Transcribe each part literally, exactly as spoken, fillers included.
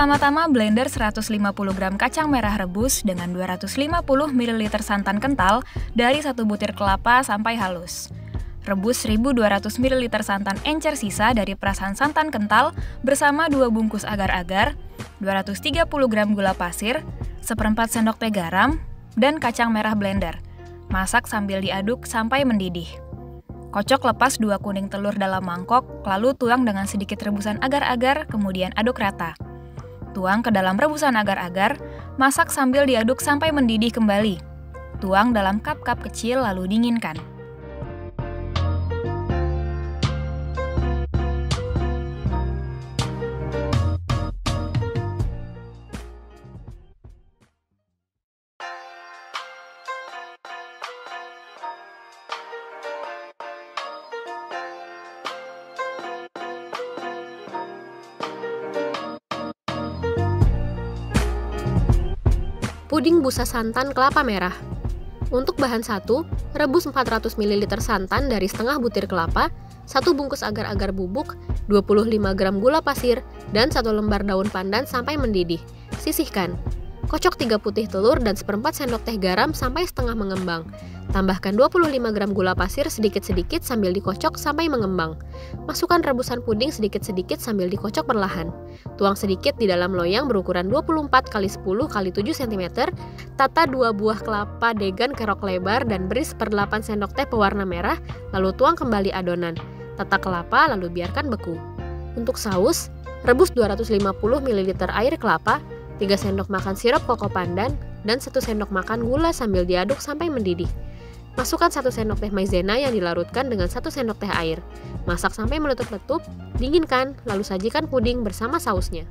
Pertama-tama blender seratus lima puluh gram kacang merah rebus dengan dua ratus lima puluh mililiter santan kental dari satu butir kelapa sampai halus. Rebus seribu dua ratus mililiter santan encer sisa dari perasan santan kental bersama dua bungkus agar-agar, dua ratus tiga puluh gram gula pasir, seperempat sendok teh garam, dan kacang merah blender. Masak sambil diaduk sampai mendidih. Kocok lepas dua kuning telur dalam mangkok, lalu tuang dengan sedikit rebusan agar-agar, kemudian aduk rata. Tuang ke dalam rebusan agar-agar, masak sambil diaduk sampai mendidih kembali. Tuang dalam cup-cup kecil lalu dinginkan. Puding busa santan kelapa merah. Untuk bahan satu, rebus empat ratus mililiter santan dari setengah butir kelapa, satu bungkus agar-agar bubuk, dua puluh lima gram gula pasir, dan satu lembar daun pandan sampai mendidih. Sisihkan. Kocok tiga putih telur dan seperempat sendok teh garam sampai setengah mengembang. Tambahkan dua puluh lima gram gula pasir sedikit-sedikit sambil dikocok sampai mengembang. Masukkan rebusan puding sedikit-sedikit sambil dikocok perlahan. Tuang sedikit di dalam loyang berukuran dua puluh empat kali sepuluh kali tujuh sentimeter. Tata dua buah kelapa degan kerok lebar dan beri seperdelapan sendok teh pewarna merah, lalu tuang kembali adonan. Tata kelapa lalu biarkan beku. Untuk saus, rebus dua ratus lima puluh mililiter air kelapa, tiga sendok makan sirup koko pandan, dan satu sendok makan gula sambil diaduk sampai mendidih. Masukkan satu sendok teh maizena yang dilarutkan dengan satu sendok teh air. Masak sampai meletup-letup, dinginkan, lalu sajikan puding bersama sausnya.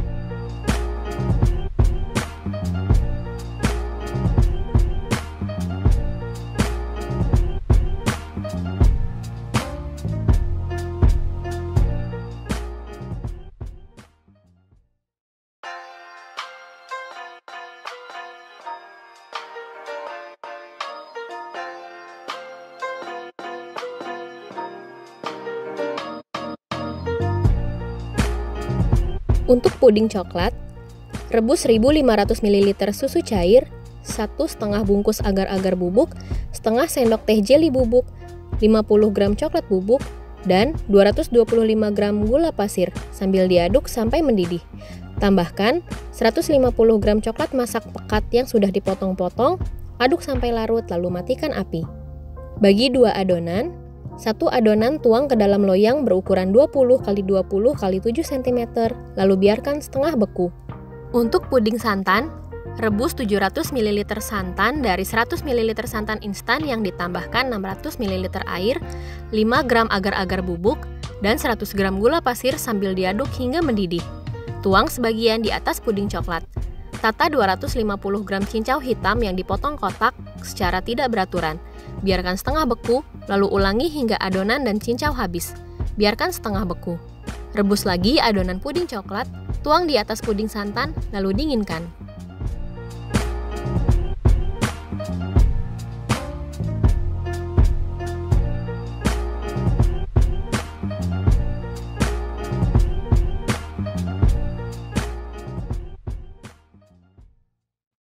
Untuk puding coklat, rebus seribu lima ratus mililiter susu cair, satu setengah bungkus agar-agar bubuk, setengah sendok teh jeli bubuk, lima puluh gram coklat bubuk, dan dua ratus dua puluh lima gram gula pasir sambil diaduk sampai mendidih. Tambahkan seratus lima puluh gram coklat masak pekat yang sudah dipotong-potong, aduk sampai larut lalu matikan api. Bagi dua adonan, satu adonan tuang ke dalam loyang berukuran dua puluh kali dua puluh kali tujuh sentimeter, lalu biarkan setengah beku. Untuk puding santan, rebus tujuh ratus mililiter santan dari seratus mililiter santan instan yang ditambahkan enam ratus mililiter air, lima gram agar-agar bubuk, dan seratus gram gula pasir sambil diaduk hingga mendidih. Tuang sebagian di atas puding coklat. Tata dua ratus lima puluh gram cincau hitam yang dipotong kotak secara tidak beraturan. Biarkan setengah beku, lalu ulangi hingga adonan dan cincau habis. Biarkan setengah beku. Rebus lagi adonan puding coklat, tuang di atas puding santan, lalu dinginkan.